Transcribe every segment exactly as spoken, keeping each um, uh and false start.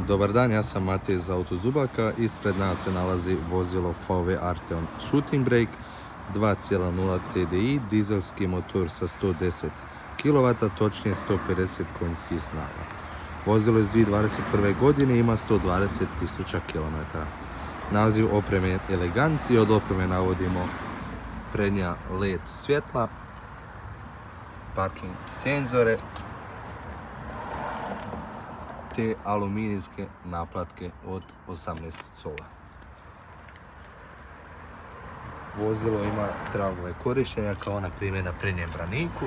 Dobar dan, ja sam Matej iz Autozubaka. Ispred nas se nalazi vozilo F V Arteon Shooting Brake dva zarez nula T D I, dizelski motor sa sto deset kilovata, točnije sto pedeset konjskih snaga. Vozilo iz dvije tisuće dvadeset prve. godine ima sto dvadeset tisuća kilometara. Naziv opreme je Elegance i od opreme navodimo prednja L E D svjetla, parking senzore te aluminijske naplatke od osamnaest cola. Vozilo ima tragove korištenja kao na primjer na prednjem braniku.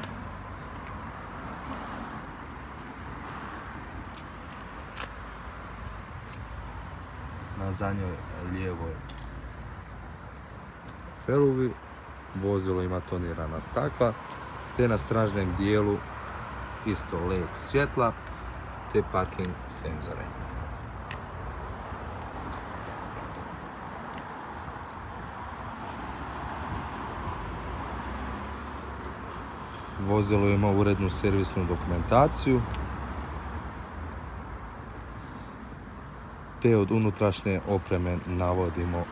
Na zadnjoj lijevoj feluvi vozilo ima tonirana stakla, te na stražnjem dijelu isto L E D svjetla te parking senzore. Vozilo ima urednu servisnu dokumentaciju, te od unutrašnje opreme navodimo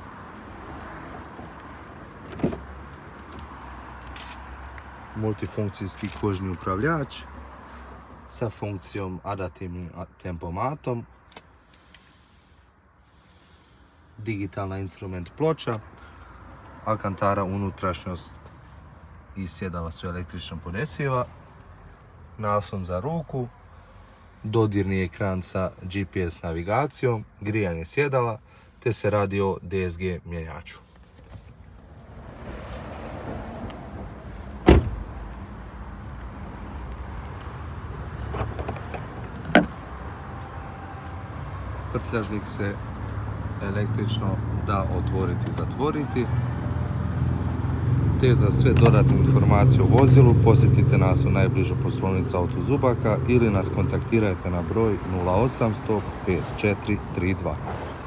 multifunkcijski kožni upravljač sa funkcijom adaptivnim tempomatom, digitalna instrument ploča, alkantara unutrašnjost i sjedala su električno podesiva, naslon za ruku, dodirni ekran sa G P S navigacijom, grijanje sjedala, te se radi o D S G mjenjaču. Prtljažnik se električno da otvoriti i zatvoriti. Te za sve dodatne informacije o vozilu posjetite nas u najbližu poslovnicu Autozubaka ili nas kontaktirajte na broj nula osam sto pet četiri tri dva.